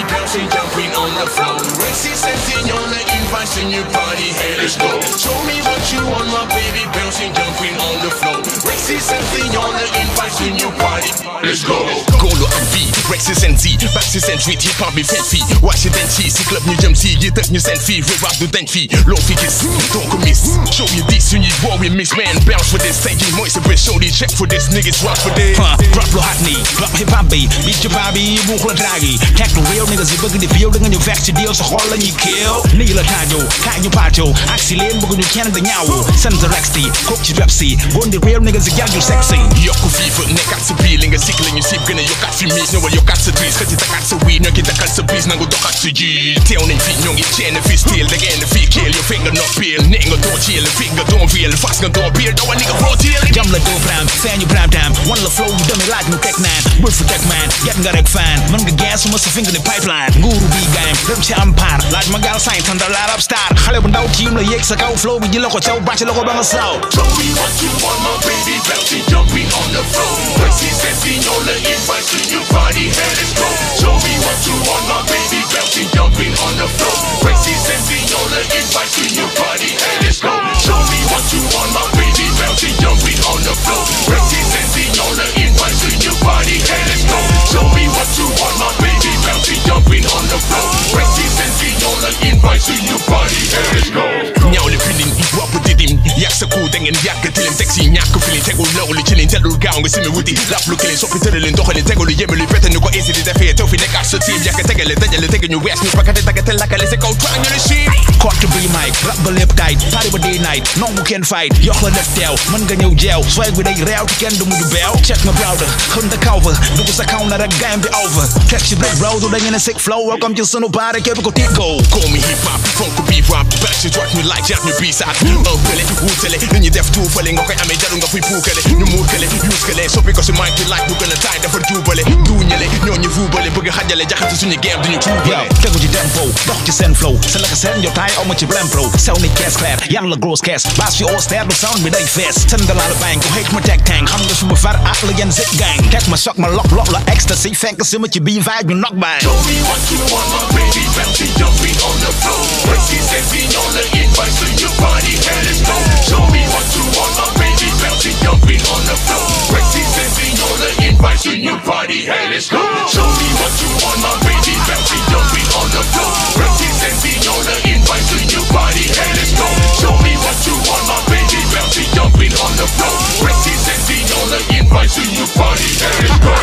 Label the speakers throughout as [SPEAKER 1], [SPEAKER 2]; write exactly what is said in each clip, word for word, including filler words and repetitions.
[SPEAKER 1] bouncing, jumping on the floor. Rexy sensing on the invite in your party, hey, let's go. Show me what you want, my baby, bouncing, jumping on the floor. Rexy sensing on the invite in your party, let's go.
[SPEAKER 2] Golo am bi, Rexy sensi, Baxi sensuit, hip hop bi fen fi. Washington si, si club ñu jëm si, yi tëj ñu seen fi, rap du dañ fi. Loo fi gis, doo ko miss. Show you this, you need war we mix, man. Bounce for this, say you moist a bit, show the check for this, niggas rock for this.
[SPEAKER 3] Huh, drop lo hot knee, drop hip hop bi, beat your bobby, buux la dragi. Tag the real niggas yi bëgg di feel, da nga ñu vex ci deal sa xol la ñuy kill. Nii la taajo, kaay ñu paajo, aksi leen bëgg ñu kenn da ñaawu. Send the Rexy, cook ci rap si, bon di real niggas yi gal ñu sexy.
[SPEAKER 2] Yokku FIFA, nekkaat sa biir, li nga sikk la ñu sip, gën a yokkaat fi miis, ñëwal yokkaat sa trees, xëcc takkaat sa weed, ñoo ki takkal sa bis, nangu doxaat sa ji. Teew nañ fi, ñoo ngi chain fi steel, da ngeen fi kill, your finger not peel, ne nga doo chill, finger don't feel, fast nga doo peel, doo a nigga bro chill.
[SPEAKER 3] Jam la doo pram, feeñ ñu pram tam, one la flow, demi laaj mu teg naan, bul fu teg man, get nga rek fan, mën nga gas suma sa finger ni pipeline, nguuru bi game, dem ci am par, laaj ma gaal sañ, tanda la rap star, xale bu ndaw tiim la yéeg sa kaw flow bi ji la ko caw, bàcc la ko ba nga saw.
[SPEAKER 1] Show me what you want, my baby, bouncing, jumping on the floor. Rexy sensing on the invite to your party, hey, let's go. Show me what you want, my baby, bouncing, jumping on the floor. Rexy sensing on the invite to your party, hey, let's go. Show me what you want, my baby, bouncing, jumping on the floor. Rexy sensing on the invite to your party, hey, let's go. Show me what you want, my baby, bouncing, jumping on the floor. Rexy sensing on the invite to your party, hey, let's go.
[SPEAKER 2] Ñaaw le feeling, wap didim, yak sa ku da ngeen yàgg tilim, teg si ñàkk feeling, tegul low li ci liñ telul gaaw nga simi wuti, lap lu kilin, soppi tëralin, doxalin, tegul lu yéeme lu fete ñu ko easy di defee, tew fi nekkaat sa team, yàgg tegale, dajale, tege ñu wees, ñu pakate, tagate, lakkale, sa kaw twang ñu ne shit.
[SPEAKER 3] Court bi mic, rap ba lépp tight, party ba day night, nongu kenn fight, yox la def teew, mën nga ñëw jeew, swag bi day réew ci kenn du mujj beew, check ma browder, xën da cover, dugg sa kaw na rek game bi over, teg ci break road, da ngeen a sick flow, welcome ci sunu party, képp ko tiit go.
[SPEAKER 2] Call me hip hop, funk bi rap, back ci droite ñu like, jàpp ñu biisaat, ëppale, wuutale, li ñu def tuufale, nga koy amee jaru nga fuy puukale, ñu muukale, yuuskale, soppi ko si mic bi like bu gën a taay, dafa juubale, duuñale, ñoo ñu fuubale, bëgg xajale, jaxati suñu game duñu tuubale.
[SPEAKER 3] Tegu ci tempo, dox ci seen flow, sa laka seen jotaay aw ma ci blem pro, sew ni kees clair, yan la grosse kees, bass fi all star, du sound bi day fees, seen dalaa la bang, ku hate ma teg tang, xam nga su ma far ak la yenn zip gang, teg ma shock ma lock lock la ecstasy, fekk si ma ci bii vibe ñu knock bang.
[SPEAKER 1] Show me what you want, my baby, bouncing, jumping on the floor. Rexy sensing on the invite to your party, hey, let's go. Show me what you want, my baby, bouncing, jumping on the floor. Rexy sensing on the invite to your party, hey, let's go. Show me what you want, my baby, bouncing, jumping on the floor. Rexy sensing on the invite to your party, hey, let's go. Show me what you want, my baby, bouncing, jumping on the floor. Rexy sensing on the invite to your party, hey, let's go.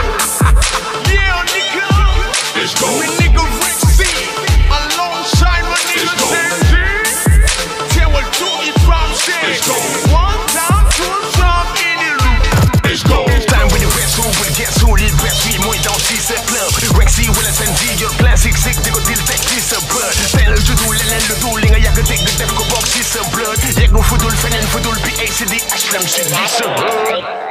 [SPEAKER 4] Yeah, nigga.
[SPEAKER 1] Let's go.
[SPEAKER 4] We nigga Rexy, alongside my nigga Sensi. Tell what do it from
[SPEAKER 1] Let's go.
[SPEAKER 4] One time, two time in the loop.
[SPEAKER 1] Let's go.
[SPEAKER 2] Time with the best, who will guess who lead best, we mooy dans si sa club. Rexy wala seen ji, yor plan six six, di ko dil teg ci sa bët. Teel a juddu leneen lu dul li nga yàgg dégg def ko bokk ci sa blood. Yeggu fudul feneen fudul bi A C D H M si di sa blood.